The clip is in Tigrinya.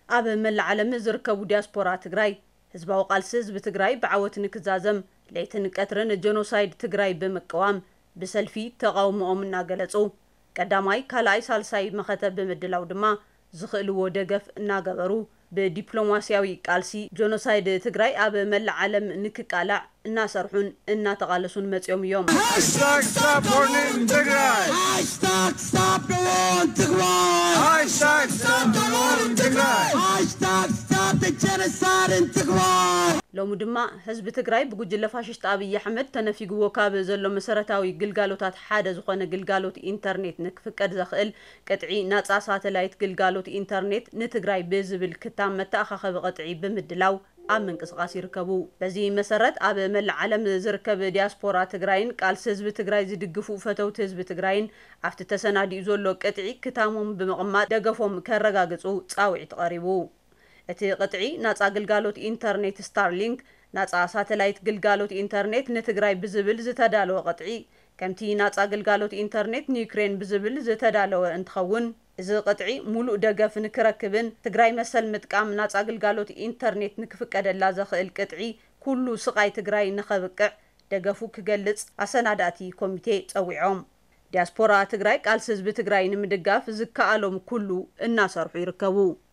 ኣብ መላእ ዓለም ዝርከቡ ዲያስፖራ ትግራይ ህዝባዊ ቃልሲ ህዝቢ ትግራይ ብዓወት ንክዛዘም ለይትን ቀትርን ጀኖሳይድ ትግራይ ብምቅዋም ብሰልፊ ተቃውሞኦም እናገለጹ ቀዳማይ ካልኣይ ሳልሳይ መኸተብ ብምድላው ድማ ዝኽእልዎ ደገፍ እናገበሩ በዲፕሎማሲያዊ ቃልሲ ጀኖሳይድ ትግራይ ኣብ መላእ ዓለም ንክቃላዕ እናሰርሑን እናተቃለሱን መጽዮም እዮም ሎሙ ድማ ህዝቢ ትግራይ ብጉጅለ ፋሽስት አብይ አሕመድ ተነፊግዎ ካብ ዘሎ መሰረታዊ ግልጋሎታት ሓደ ዝኾነ ግልጋሎት ኢንተርኔት ንክፍቀድ ዘኽእል ቀጥዒ ናጻ ሳተላይት ግልጋሎት ኢንተርኔት ንትግራይ ብዝብል ክታብ መተኣኻኸቢ ቀጥዒ ብምድላው ኣብ ምንቅስቃስ ይርከቡ በዚ መሰረት ኣብ መላእ ዓለም ዝርከብ ዲያስፖራ ትግራይን ቃልሲ ህዝቢ ትግራይ ዝድግፉ ፈተውቲ ህዝቢ ትግራይን ኣብቲ ተሰናዲኡ ዘሎ ቀጥዒ ክታሞም ብምቕማጥ ደገፎም ከረጋግጹ ጻውዒት ቀሪቡ እቲ ቀጥዒ ናጻ ግልጋሎት ኢንተርኔት ስታርሊንክ ናጻ ሳተላይት ግልጋሎት ኢንተርኔት ንትግራይ ብዝብል ዝተዳለወ ቀጥዒ ከምቲ ናጻ ግልጋሎት ኢንተርኔት ንዩክሬን ብዝብል ዝተዳለወ እንትኸውን እዚ ቀጥዒ ሙሉእ ደገፍ ንክረክብን ትግራይ መሰል ምጥቃም ናጻ ግልጋሎት ኢንተርኔት ንክፍቀደላ ዘኽእል ቀጥዒ ኩሉ ስቃይ ትግራይ ንኸብቅዕ ደገፉ ክገልጽ ኣሰናዳእቲ ኮሚቴ ጸዊዖም ዲያስፖራ ትግራይ ቃልሲ ህዝቢ ትግራይ ንምድጋፍ ዝከኣሎም ኩሉ እናሰርሑ ይርከቡ